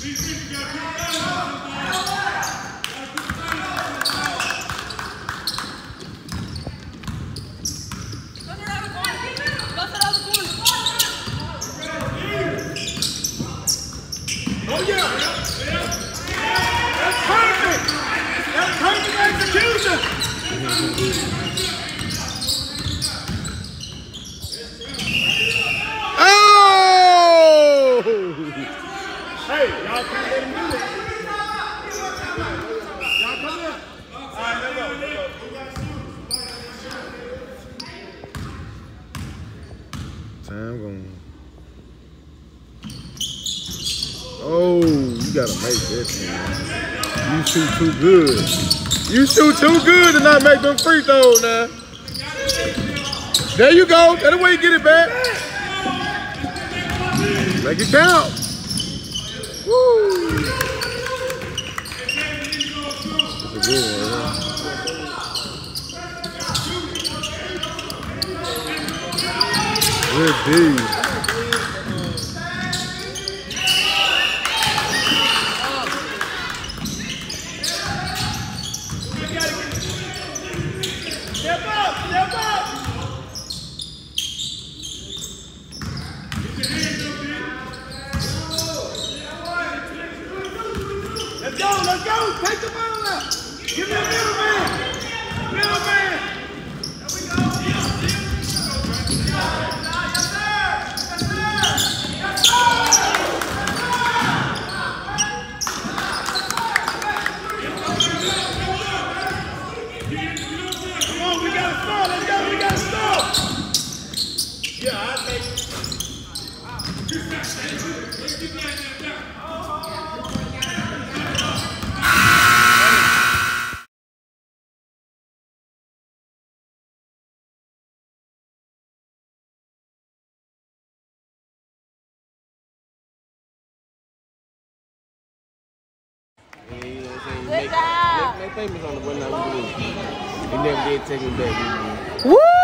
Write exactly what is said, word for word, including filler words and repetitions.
Oh yeah! That's perfect! That's perfect execution! Oh! Hey, y'all can't let him do it. Y'all come in. All right, let's go. Let's go. Time going. Oh, you gotta make this, man. You shoot too good. You shoot too good to not make them free throws now. There you go. That's the way you get it back. Make it count. Woo. That's a good one, huh? Good D. Step up! Step up! Let's go! Let's go! Take the ball out! Give me a middle man! Middle man! There we go! Come on, we gotta start! Let's go! We gotta start! Yeah, I think. Good job. Make famous on the one night we did. He never did take me back. Woo!